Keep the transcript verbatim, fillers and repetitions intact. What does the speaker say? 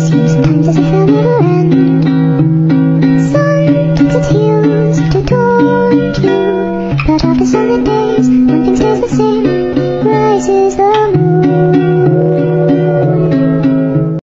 seems sometimes as if they'll never end. Sun kicks its heels to taunt you, but after sunlit days, one thing stays the same.